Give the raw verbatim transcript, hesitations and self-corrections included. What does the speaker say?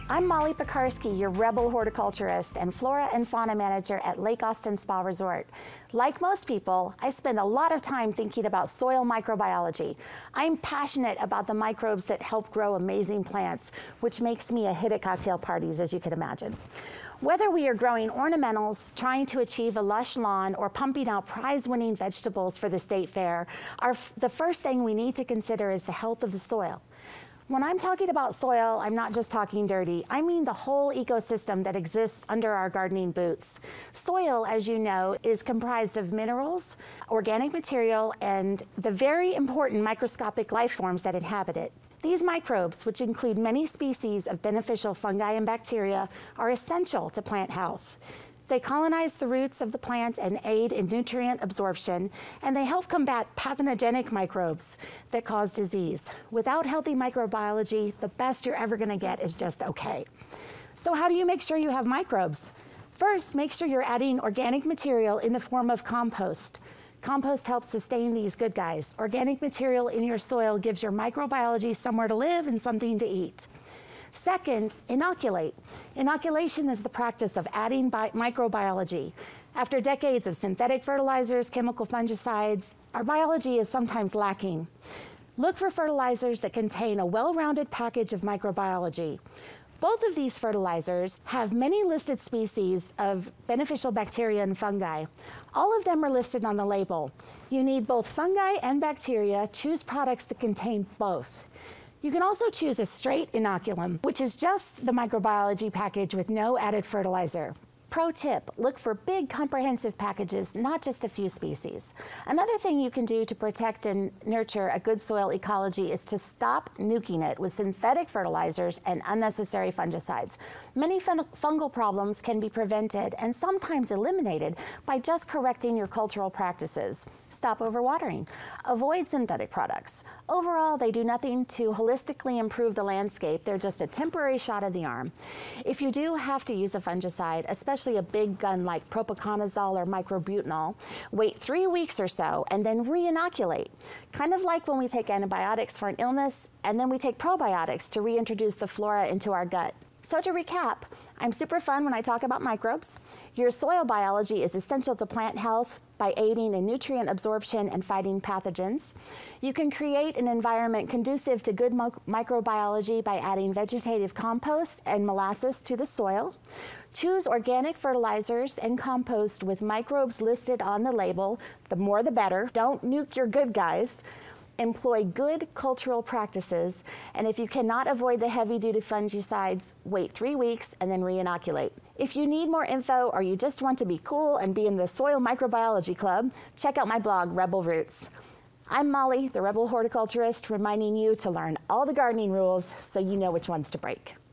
I'm Molly Pikarsky, your rebel horticulturist and Flora and Fauna Manager at Lake Austin Spa Resort. Like most people, I spend a lot of time thinking about soil microbiology. I'm passionate about the microbes that help grow amazing plants, which makes me a hit at cocktail parties, as you can imagine. Whether we are growing ornamentals, trying to achieve a lush lawn, or pumping out prize-winning vegetables for the state fair, our, the first thing we need to consider is the health of the soil. When I'm talking about soil, I'm not just talking dirty. I mean the whole ecosystem that exists under our gardening boots. Soil, as you know, is comprised of minerals, organic material, and the very important microscopic life forms that inhabit it. These microbes, which include many species of beneficial fungi and bacteria, are essential to plant health. They colonize the roots of the plant and aid in nutrient absorption, and they help combat pathogenic microbes that cause disease. Without healthy microbiology, the best you're ever gonna get is just okay. So how do you make sure you have microbes? First, make sure you're adding organic material in the form of compost. Compost helps sustain these good guys. Organic material in your soil gives your microbiology somewhere to live and something to eat. Second, inoculate. Inoculation is the practice of adding microbiology. After decades of synthetic fertilizers, chemical fungicides, our biology is sometimes lacking. Look for fertilizers that contain a well-rounded package of microbiology. Both of these fertilizers have many listed species of beneficial bacteria and fungi. All of them are listed on the label. You need both fungi and bacteria. Choose products that contain both. You can also choose a straight inoculum, which is just the microbiology package with no added fertilizer. Pro tip, look for big comprehensive packages, not just a few species. Another thing you can do to protect and nurture a good soil ecology is to stop nuking it with synthetic fertilizers and unnecessary fungicides. Many fungal problems can be prevented and sometimes eliminated by just correcting your cultural practices. Stop overwatering. Avoid synthetic products. Overall, they do nothing to holistically improve the landscape. They're just a temporary shot in the arm. If you do have to use a fungicide, especially a big gun like propiconazole or microbutanol, wait three weeks or so and then re-inoculate. Kind of like when we take antibiotics for an illness and then we take probiotics to reintroduce the flora into our gut. So to recap, I'm super fun when I talk about microbes. Your soil biology is essential to plant health by aiding in nutrient absorption and fighting pathogens. You can create an environment conducive to good microbiology by adding vegetative compost and molasses to the soil. Choose organic fertilizers and compost with microbes listed on the label. The more the better. Don't nuke your good guys. Employ good cultural practices, and if you cannot avoid the heavy-duty fungicides, wait three weeks and then re-inoculate. If you need more info or you just want to be cool and be in the Soil Microbiology Club, check out my blog, Rebel Roots. I'm Molly, the Rebel Horticulturist, reminding you to learn all the gardening rules so you know which ones to break.